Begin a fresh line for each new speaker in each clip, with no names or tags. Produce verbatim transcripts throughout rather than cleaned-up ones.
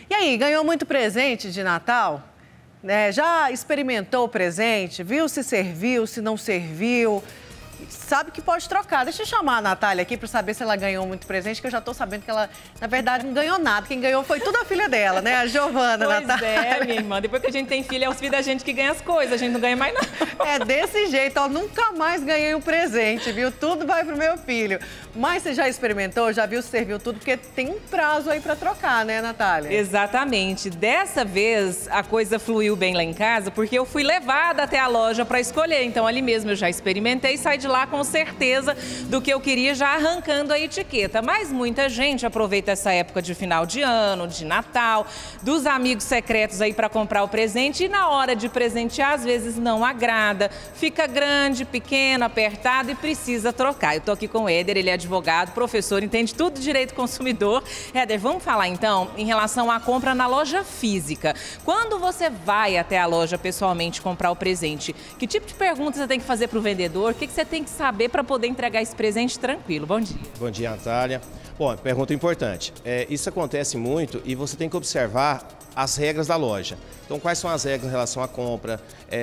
E aí, ganhou muito presente de Natal? É, já experimentou o presente? Viu se serviu, se não serviu? Sabe que pode trocar. Deixa eu chamar a Natália aqui para saber se ela ganhou muito presente, que eu já tô sabendo que ela, na verdade, não ganhou nada. Quem ganhou foi tudo a filha dela, né? A Giovana,
pois
Natália.
é, minha irmã. Depois que a gente tem filho, é os filhos da gente que ganha as coisas. A gente não ganha mais nada.
É desse jeito, ó. Nunca mais ganhei um presente, viu? Tudo vai pro meu filho. Mas você já experimentou? Já viu se serviu tudo? Porque tem um prazo aí para trocar, né, Natália?
Exatamente. Dessa vez, a coisa fluiu bem lá em casa, porque eu fui levada até a loja para escolher. Então, ali mesmo eu já experimentei e saí de lá com certeza do que eu queria, já arrancando a etiqueta. Mas muita gente aproveita essa época de final de ano, de Natal, dos amigos secretos aí para comprar o presente e na hora de presentear, às vezes não agrada, fica grande, pequeno, apertado e precisa trocar. Eu tô aqui com o Éder, ele é advogado, professor, entende tudo de direito consumidor. Éder, vamos falar então em relação à compra na loja física. Quando você vai até a loja pessoalmente comprar o presente, que tipo de pergunta você tem que fazer para o vendedor? O que, que você tem que saber para poder entregar esse presente tranquilo? Bom dia.
Bom dia, Natália. Bom, pergunta importante. É, isso acontece muito e você tem que observar as regras da loja. Então, quais são as regras em relação à compra,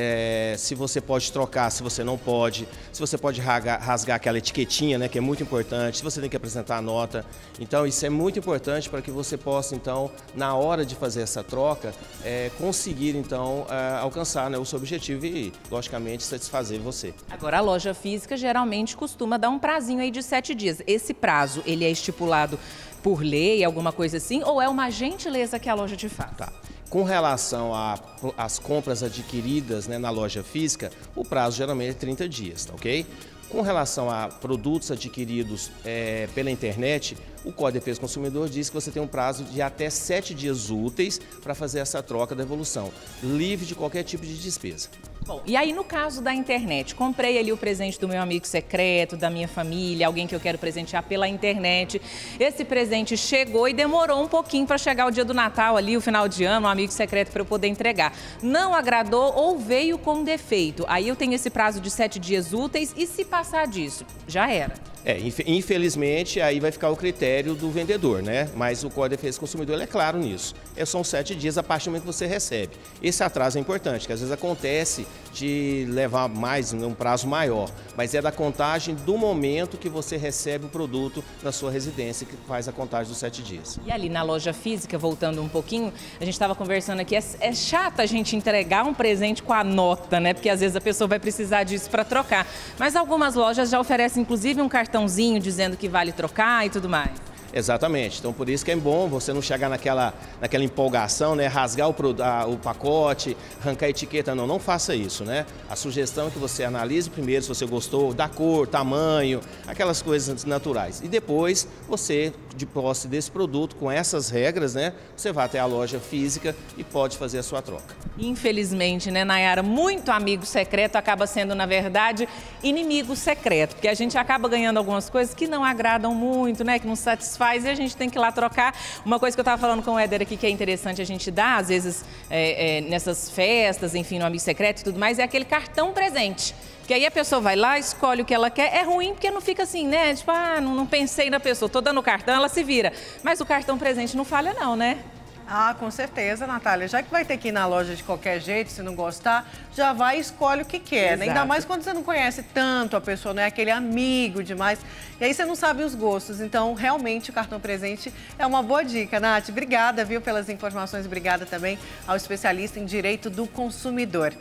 é, se você pode trocar, se você não pode, se você pode rasgar, rasgar aquela etiquetinha, né, que é muito importante, se você tem que apresentar a nota. Então, isso é muito importante para que você possa, então, na hora de fazer essa troca, é, conseguir, então, é, alcançar, né, o seu objetivo e, logicamente, satisfazer você.
Agora, a loja física geralmente costuma dar um prazinho aí de sete dias. Esse prazo, ele é estipulado por lei, alguma coisa assim, ou é uma gentileza que a loja te faz?
Tá. Com relação às compras adquiridas, né, na loja física, o prazo geralmente é trinta dias, tá, ok? Com relação a produtos adquiridos é, pela internet, o Código de Defesa do Consumidor diz que você tem um prazo de até sete dias úteis para fazer essa troca da devolução, livre de qualquer tipo de despesa.
Bom, e aí no caso da internet, comprei ali o presente do meu amigo secreto, da minha família, alguém que eu quero presentear pela internet. Esse presente chegou e demorou um pouquinho para chegar o dia do Natal ali, o final de ano, um amigo secreto para eu poder entregar. Não agradou ou veio com defeito. Aí eu tenho esse prazo de sete dias úteis e se passar disso, já era.
É, infelizmente, aí vai ficar o critério do vendedor, né? Mas o Código de Defesa do Consumidor é claro nisso. É, são sete dias a partir do momento que você recebe. Esse atraso é importante, que às vezes acontece de levar mais, um prazo maior, mas é da contagem do momento que você recebe o produto na sua residência, que faz a contagem dos sete dias.
E ali na loja física, voltando um pouquinho, a gente estava conversando aqui, é, é chato a gente entregar um presente com a nota, né? Porque às vezes a pessoa vai precisar disso para trocar. Mas algumas lojas já oferecem, inclusive, um cartãozinho dizendo que vale trocar e tudo mais.
Exatamente, então por isso que é bom você não chegar naquela, naquela empolgação, né, rasgar o, a, o pacote, arrancar a etiqueta, não, não faça isso, né? A sugestão é que você analise primeiro se você gostou da cor, tamanho, aquelas coisas naturais. E depois você, de posse desse produto, com essas regras, né, você vai até a loja física e pode fazer a sua troca.
Infelizmente, né, Nayara, muito amigo secreto acaba sendo, na verdade, inimigo secreto, porque a gente acaba ganhando algumas coisas que não agradam muito, né, que não satisfazem. Faz, e a gente tem que ir lá trocar. Uma coisa que eu estava falando com o Éder aqui que é interessante a gente dar, às vezes, é, é, nessas festas, enfim, no amigo secreto e tudo mais, é aquele cartão presente. Que aí a pessoa vai lá, escolhe o que ela quer. É ruim porque não fica assim, né? Tipo, ah, não, não pensei na pessoa, tô dando o cartão, ela se vira. Mas o cartão presente não falha não, né?
Ah, com certeza, Natália. Já que vai ter que ir na loja de qualquer jeito, se não gostar, já vai e escolhe o que quer, né? Ainda mais quando você não conhece tanto a pessoa, não é aquele amigo demais. E aí você não sabe os gostos. Então, realmente, o cartão presente é uma boa dica, Nath. Obrigada, viu, pelas informações. Obrigada também ao especialista em direito do consumidor.